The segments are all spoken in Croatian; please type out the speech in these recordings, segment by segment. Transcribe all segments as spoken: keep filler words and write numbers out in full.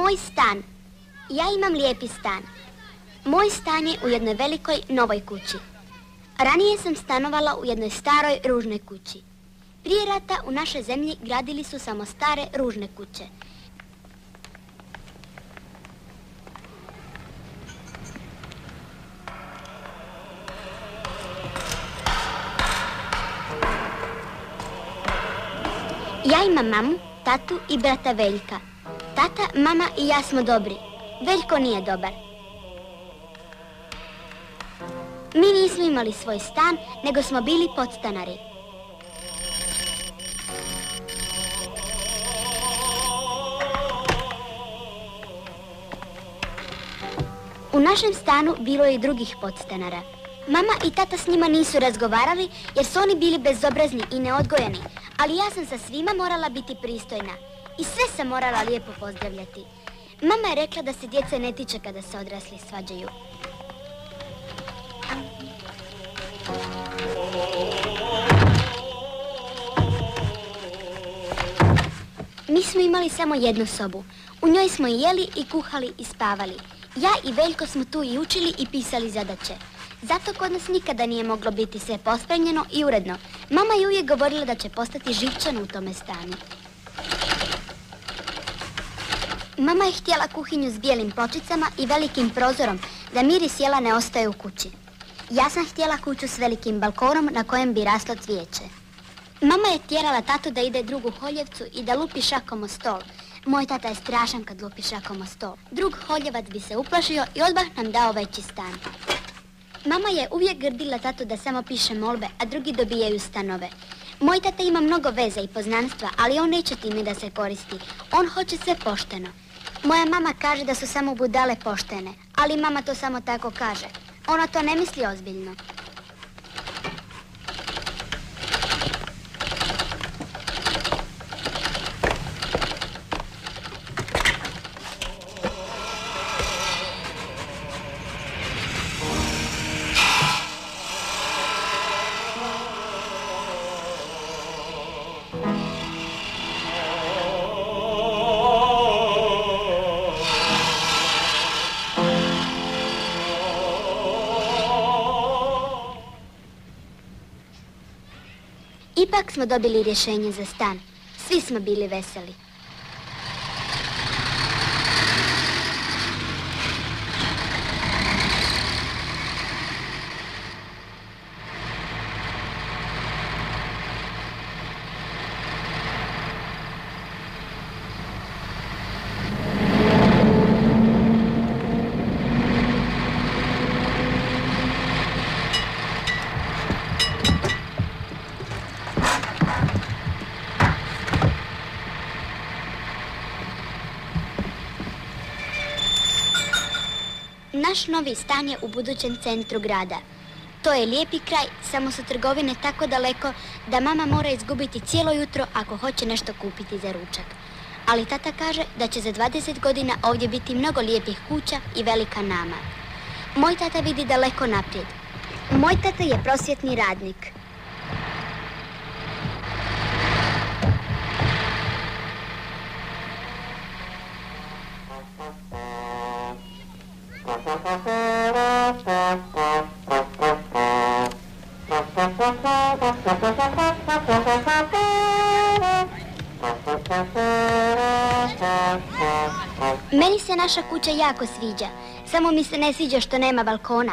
Moj stan. Ja imam lijepi stan. Moj stan je u jednoj velikoj novoj kući. Ranije sam stanovala u jednoj staroj ružnoj kući. Prije rata u našoj zemlji gradili su samo stare ružne kuće. Ja imam mamu, tatu i brata Veljka. Tata, mama i ja smo dobri. Veljko nije dobar. Mi nismo imali svoj stan, nego smo bili podstanari. U našem stanu bilo je i drugih podstanara. Mama i tata s njima nisu razgovarali jer su oni bili bezobrazni i neodgojeni, ali ja sam sa svima morala biti pristojna i sve sam morala lijepo pozdravljati. Mama je rekla da se djece ne tiče kada se odrasli svađaju. Mi smo imali samo jednu sobu. U njoj smo i jeli i kuhali i spavali. Ja i Veljko smo tu i učili i pisali zadaće. Zato kod nas nikada nije moglo biti sve pospremljeno i uredno. Mama je uvijek govorila da će postati živčana u tome stanu. Mama je htjela kuhinju s bijelim pločicama i velikim prozorom, da miris jela ne ostaje u kući. Ja sam htjela kuću s velikim balkonom na kojem bi raslo cvijeće. Mama je tjerala tatu da ide drugu Holjevcu i da lupi šakom o stol. Moj tata je strašan kad lupi šakom o stol. Drug Holjevac bi se uplašio i odmah nam dao veći stan. Mama je uvijek grdila tatu da samo piše molbe, a drugi dobijaju stanove. Moj tata ima mnogo veze i poznanstva, ali on neće time da se koristi. On hoće sve pošteno. Moja mama kaže da su samo budale poštene, ali mama to samo tako kaže. Ona to ne misli ozbiljno. Ipak smo dobili rješenje za stan. Svi smo bili veseli. Naš novi stan je u budućem centru grada. To je lijepi kraj, samo su trgovine tako daleko da mama mora izgubiti cijelo jutro ako hoće nešto kupiti za ručak. Ali tata kaže da će za dvadeset godina ovdje biti mnogo lijepih kuća i velika nama. Moj tata vidi daleko naprijed. Moj tata je prosvjetni radnik. Meni se naša kuća jako sviđa, samo mi se ne sviđa što nema balkona.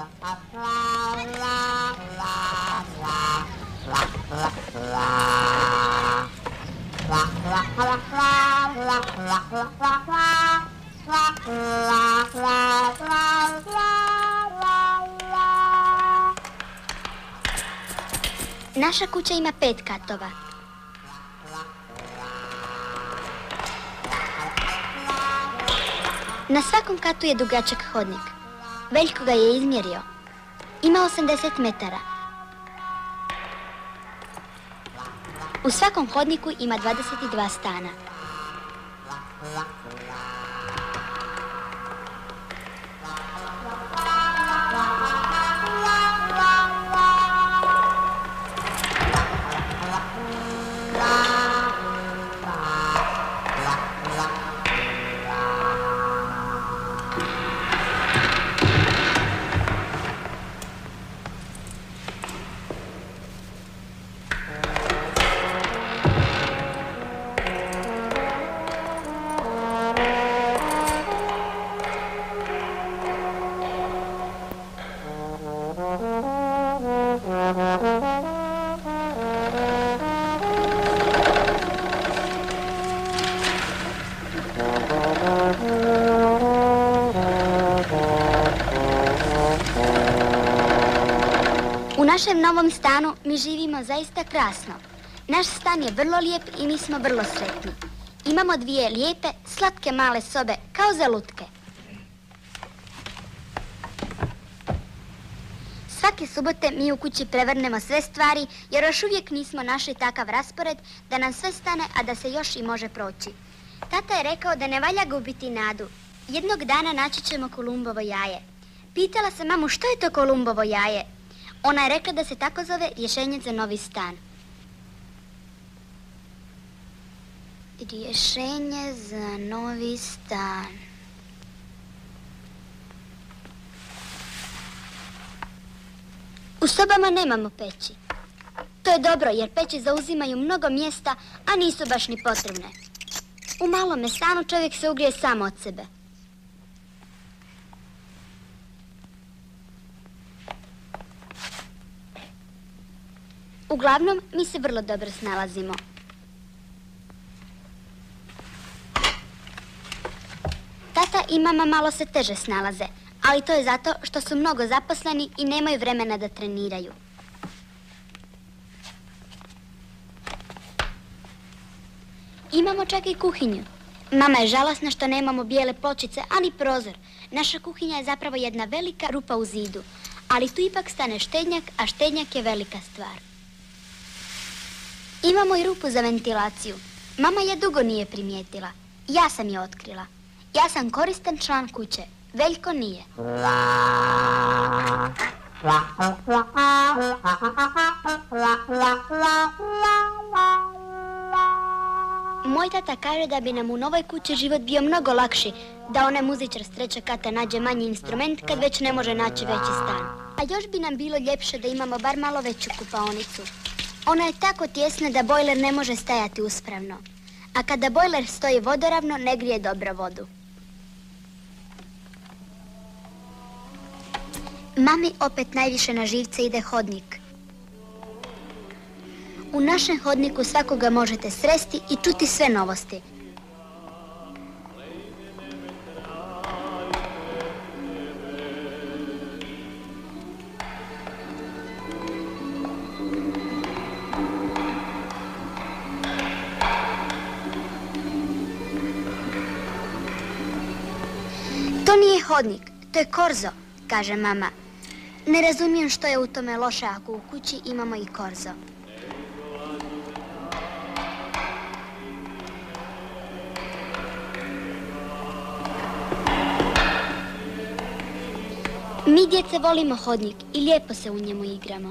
Naša kuća ima pet katova. Na svakom katu je dugačak hodnik. Veljko ga je izmjerio. Ima osamdeset metara. U svakom hodniku ima dvadeset dva stana. našem novom stanu mi živimo zaista krasno. Naš stan je vrlo lijep i mi smo vrlo sretni. Imamo dvije lijepe, slatke male sobe, kao za lutke. Svake subote mi u kući prevrnemo sve stvari, jer još uvijek nismo našli takav raspored da nam sve stane, a da se još i može proći. Tata je rekao da ne valja gubiti nadu. Jednog dana naći ćemo Kolumbovo jaje. Pitala sam mamu što je to Kolumbovo jaje. Ona je rekla da se tako zove rješenje za novi stan. Rješenje za novi stan. U sobama nemamo peći. To je dobro jer peći zauzimaju mnogo mjesta, a nisu baš ni potrebne. U malome stanu čovjek se ugrije sam od sebe. Uglavnom, mi se vrlo dobro snalazimo. Tata i mama malo se teže snalaze, ali to je zato što su mnogo zaposleni i nemaju vremena da treniraju. Imamo čak i kuhinju. Mama je žalosna što nemamo bijele pločice, ani prozor. Naša kuhinja je zapravo jedna velika rupa u zidu, ali tu ipak stane štednjak, a štednjak je velika stvar. Imamo i rupu za ventilaciju. Mama je dugo nije primijetila. Ja sam je otkrila. Ja sam koristan član kuće. Veljko nije. Moj tata kaže da bi nam u novoj kući život bio mnogo lakši, da onaj muzičar s trećeg kata nađe manji instrument kad već ne može naći veći stan. A još bi nam bilo ljepše da imamo bar malo veću kupaonicu. Ona je tako tjesna da bojler ne može stajati uspravno. A kada bojler stoji vodoravno, ne grije dobro vodu. Mami opet najviše na živce ide hodnik. U našem hodniku svakoga možete sresti i čuti sve novosti. To nije hodnik, to je korzo, kaže mama. Ne razumijem što je u tome loše ako u kući imamo i korzo. Mi djece volimo hodnik i lijepo se u njemu igramo.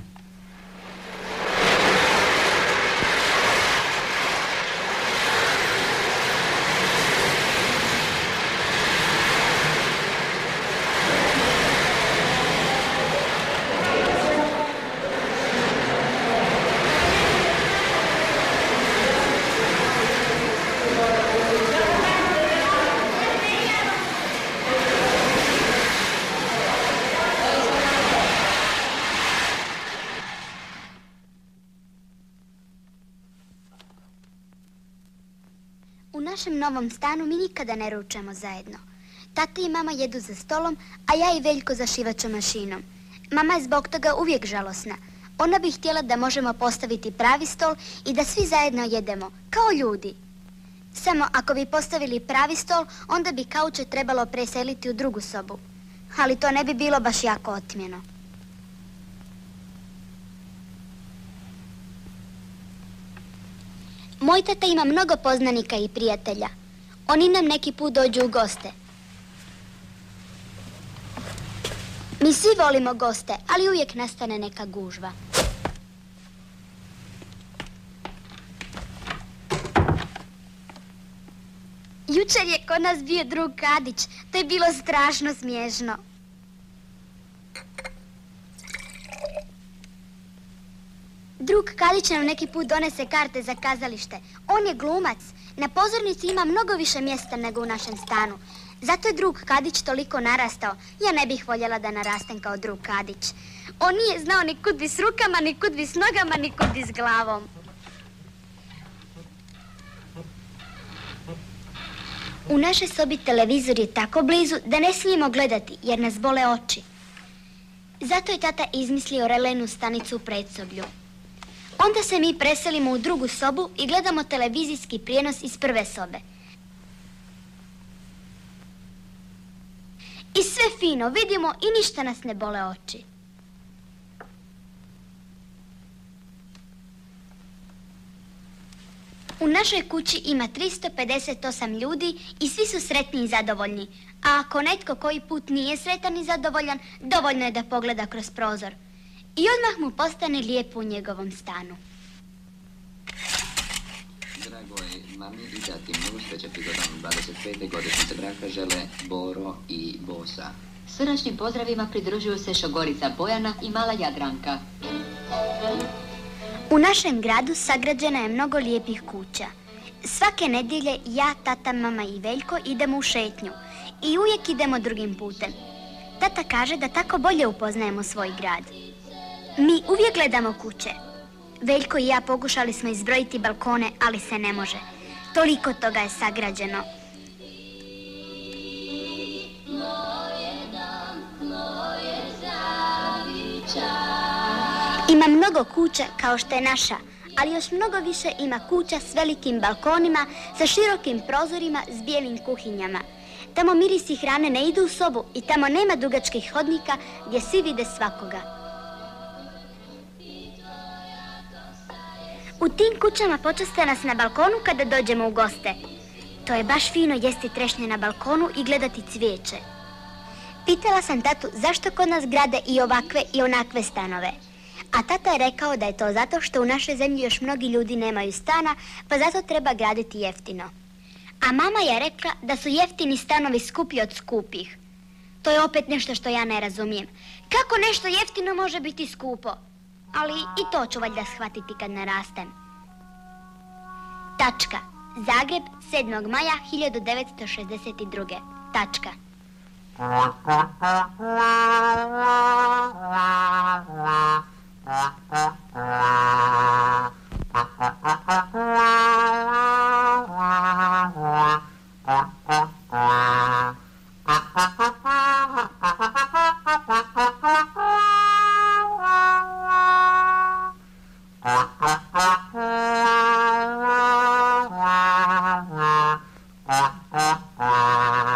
U našem novom stanu mi nikada ne ručamo zajedno. Tata i mama jedu za stolom, a ja i Veljko za šivačom mašinom. Mama je zbog toga uvijek žalosna. Ona bi htjela da možemo postaviti pravi stol i da svi zajedno jedemo, kao ljudi. Samo ako bi postavili pravi stol, onda bi kauče trebalo preseliti u drugu sobu. Ali to ne bi bilo baš jako otmjeno. Moj tata ima mnogo poznanika i prijatelja. Oni nam neki put dođu u goste. Mi svi volimo goste, ali uvijek nastane neka gužva. Jučer je kod nas bio drug Kadić. To je bilo strašno smiješno. Drug Kadić nam neki put donese karte za kazalište. On je glumac. Na pozornici ima mnogo više mjesta nego u našem stanu. Zato je drug Kadić toliko narastao. Ja ne bih voljela da narastem kao drug Kadić. On nije znao ni kud bi s rukama, ni kud bi s nogama, ni kud bi s glavom. U našoj sobi televizor je tako blizu da ne smijemo gledati jer nas bole oči. Zato je tata izmislio relejnu stanicu u predsoblju. Onda se mi preselimo u drugu sobu i gledamo televizijski prijenos iz prve sobe. I sve fino vidimo i ništa nas ne bole oči. U našoj kući ima tristo pedeset osam ljudi i svi su sretni i zadovoljni. A ako netko koji put nije sretan i zadovoljan, dovoljno je da pogleda kroz prozor. I odmah mu postane lijepo u njegovom stanu. Dragoj mami i tati, mnogo sreće prigodom dvadeset pete godišnjice braka žele Boro i Bosa. Srdačnim pozdravima pridružuju se šogorica Bojana i mala Jadranka. U našem gradu sagrađeno je mnogo lijepih kuća. Svake nedjelje ja, tata, mama i Veljko idemo u šetnju i uvijek idemo drugim putem. Tata kaže da tako bolje upoznajemo svoj grad. Mi uvijek gledamo kuće. Veljko i ja pokušali smo izbrojiti balkone, ali se ne može. Toliko toga je sagrađeno. Ima mnogo kuća kao što je naša, ali još mnogo više ima kuća s velikim balkonima, sa širokim prozorima, s bijelim kuhinjama. Tamo mirisi hrane ne idu u sobu i tamo nema dugačkih hodnika gdje svi vide svakoga. U tim kućama počaste nas na balkonu kada dođemo u goste. To je baš fino jesti trešnje na balkonu i gledati cvijeće. Pitala sam tatu zašto kod nas grade i ovakve i onakve stanove. A tata je rekao da je to zato što u našoj zemlji još mnogi ljudi nemaju stana, pa zato treba graditi jeftino. A mama je rekla da su jeftini stanovi skuplji od skupih. To je opet nešto što ja ne razumijem. Kako nešto jeftino može biti skupo? Ali i to ću valjda shvatiti kad narastem. Tačka. Zagreb, sedmog maja hiljadu devetsto šezdeset druge. Tačka. Ah